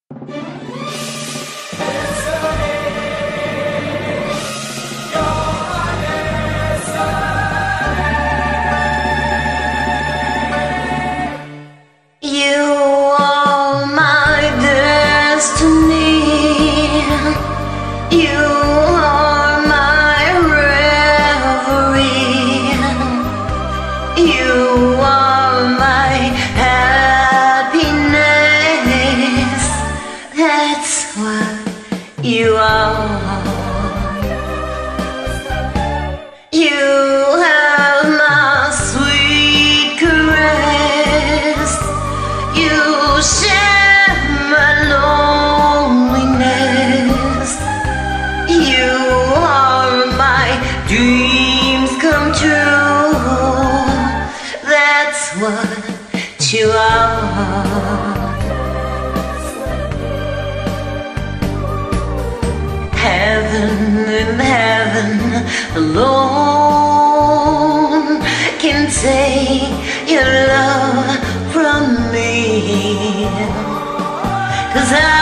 You are my destiny. You are my reverie. You are my happiness. That's what you are. You have my sweet caress. You share my loneliness. You are my dreams come true. That's what you are. Heaven and heaven alone can take your love from me, 'cause I